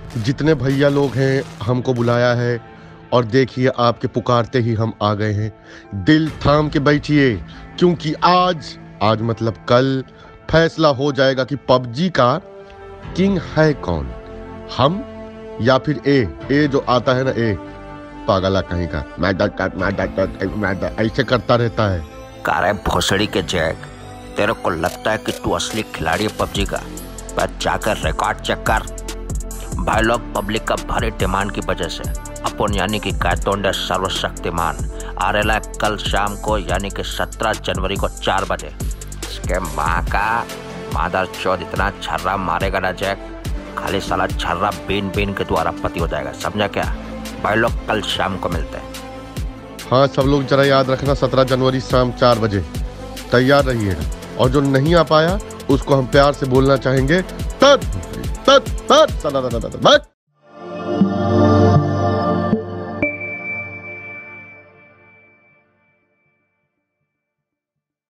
जितने भैया लोग हैं हमको बुलाया है और देखिए आपके पुकारते ही हम आ गए हैं। दिल थाम के बैठिए क्योंकि आज मतलब कल फैसला हो जाएगा कि पबजी का किंग है कौन, हम या फिर ए जो आता है ना, ए पागला कहीं का मैं ऐसे करता रहता है। कारे भोसड़ी के जैक, तेरे को लगता है कि तू असली खिलाड़ी है पबजी का? पर जाकर रिकॉर्ड चेक कर भाई लोग। पब्लिक का भारी डिमांड की वजह से अपन यानी कि गायतोंडे सर्वशक्तिमान आ रहा है कल शाम को, यानी कि 17 जनवरी को 4 बजे। इसके माँ का मादर चौथ इतना छर्रा मारेगा ना जैक, खाली साला छर्रा बीन बीन के द्वारा पति हो जाएगा, समझा क्या? भाई लोग कल शाम को मिलते हैं। हाँ सब लोग जरा याद रखना, 17 जनवरी शाम 4 बजे तैयार रहिएगा। और जो नहीं आ पाया उसको हम प्यार से बोलना चाहेंगे तत तत तत।